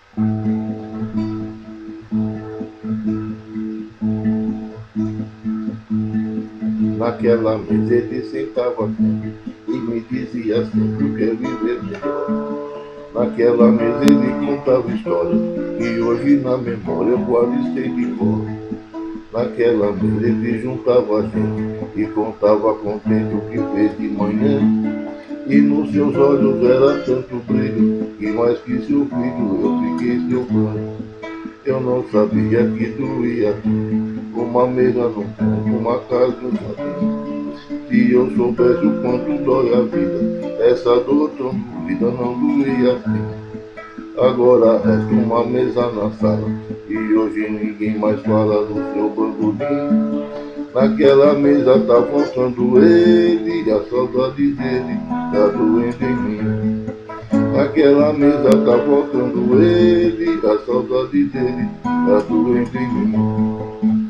Naquela mesa ele sentava sempre e me dizia sempre o que é viver melhor. Naquela mesa ele contava histórias que hoje na memória eu guardei de cor. Naquela mesa ele juntava a gente e contava contente o que fez de manhã. E nos seus olhos era tanto brilho que mais que seu filho eu fiquei seu fã. Eu não sabia que doía uma mesa num canto, uma casa no jardim. Se eu soubesse o quanto dói a vida, essa dor tão doída não doía assim. Agora resta uma mesa na sala e hoje ninguém mais fala do seu bandolim. Naquela mesa tá faltando ele, a saudade dele tá doendo em mim. Naquela mesa tá faltando ele, a saudade dele tá doendo em mim.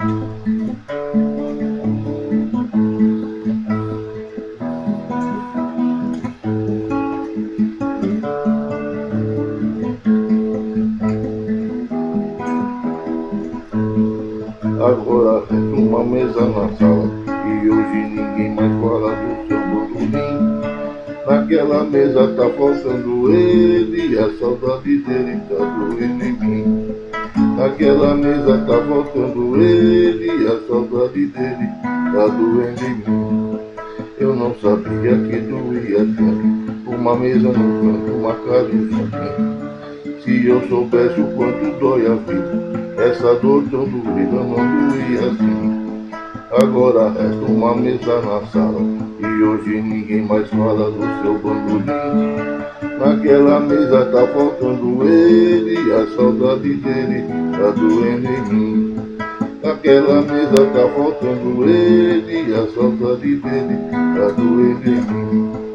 Agora resta uma mesa na sala e hoje ninguém mais fala do seu bandolim. Naquela mesa tá faltando ele, a saudade dele tá doendo em mim. Naquela mesa tá faltando ele, a saudade dele tá doendo em mim. Eu não sabia que doía tanto, uma mesa no canto, uma casa no jardim. Se eu soubesse o quanto dói a vida, essa dor tão doída não doía assim. Agora resta uma mesa na sala e hoje ninguém mais fala do seu bandolim. Naquela mesa tá faltando ele, a saudade dele tá doendo em mim. Naquela mesa tá faltando ele, a saudade dele tá doendo em mim.